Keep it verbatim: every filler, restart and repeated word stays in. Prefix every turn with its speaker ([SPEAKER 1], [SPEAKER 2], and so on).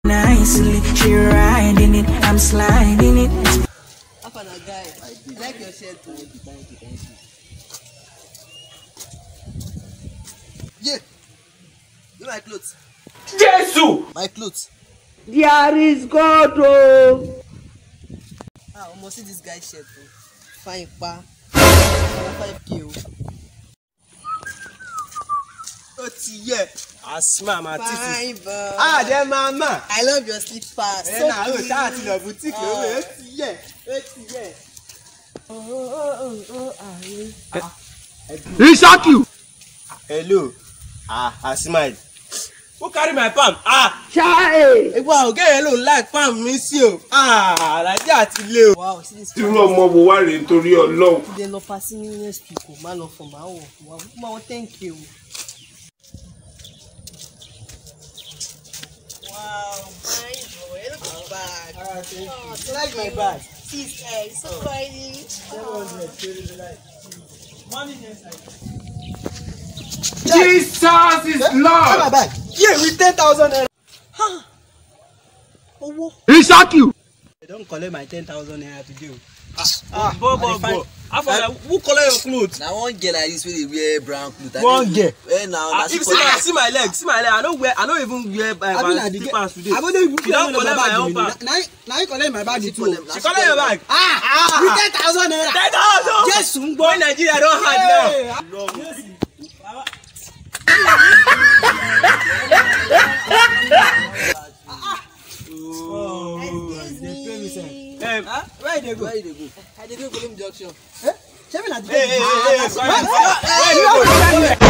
[SPEAKER 1] Nicely, she riding it, I'm sliding it.
[SPEAKER 2] Up on a guy, I like your shirt too. Thank you, thank you, thank you. Yeah, you my clothes.
[SPEAKER 3] Jesus!
[SPEAKER 2] My clothes.
[SPEAKER 4] There is God. Oh.
[SPEAKER 2] Ah, almost see this guy's shirt too. Fine, pa. five K. What's yeah?
[SPEAKER 3] Asma, my
[SPEAKER 2] Fine,
[SPEAKER 3] teeth.
[SPEAKER 2] bro.
[SPEAKER 3] Ah, there, mama.
[SPEAKER 2] I love your slippers.
[SPEAKER 3] Eh,
[SPEAKER 2] So
[SPEAKER 3] na, oh,
[SPEAKER 2] cute.
[SPEAKER 3] shout out to the boutique.
[SPEAKER 2] Ah.
[SPEAKER 3] Oh, what's yeah? What's yeah?
[SPEAKER 2] Oh, oh, oh, oh, ah, yeah.
[SPEAKER 3] He shock you. Hello. Ah, Asma. Who carry my palm? Ah.
[SPEAKER 4] Chai.
[SPEAKER 3] Hey, wow, get hello like palm miss you. Ah, like that le.
[SPEAKER 2] Wow, see this.
[SPEAKER 5] Irú ọmọ wo wá rèé nítorí Ọlọ́run.
[SPEAKER 2] They no passing me next week. Man of my own. Wow, wow, thank you. Wow, fine boy. Look at the bag.
[SPEAKER 3] Ah, thank you.
[SPEAKER 2] Oh,
[SPEAKER 3] You like my bag?
[SPEAKER 2] Sis, eh, so tiny.
[SPEAKER 3] seven hundred, really like. Money inside.
[SPEAKER 5] Jesus is
[SPEAKER 3] Have
[SPEAKER 5] Lord.
[SPEAKER 3] my bag. Yeah, with ten thousand naira.
[SPEAKER 2] Huh? Oh,
[SPEAKER 5] He shock you.
[SPEAKER 3] They don't collect my ten thousand naira today.
[SPEAKER 2] ah,
[SPEAKER 3] Bo, bo, bo. After who collect your clothes?
[SPEAKER 2] now one girl like this wey dey wear brown clothes.
[SPEAKER 3] One girl.
[SPEAKER 2] Eh, now,
[SPEAKER 3] Ah, if see my see my leg, see my leg. I don't wear. I don't even wear uh, my slippers today.
[SPEAKER 4] I don't even
[SPEAKER 3] She don't collect my own bag.
[SPEAKER 4] Now, now you collect my bag too.
[SPEAKER 3] She collect your bag.
[SPEAKER 4] Ah, ah, with ten thousand naira.
[SPEAKER 3] Ten thousand.
[SPEAKER 4] Yes,
[SPEAKER 3] Boy, Nigeria don't hard now. Oh, they pay me sef. Um, where they go?
[SPEAKER 2] Where they go? I dey go Golem Junction.
[SPEAKER 4] Seven at the
[SPEAKER 3] Hey, hey, hey, hey,
[SPEAKER 4] Ah,
[SPEAKER 3] sorry.
[SPEAKER 4] ah,
[SPEAKER 3] Where you go?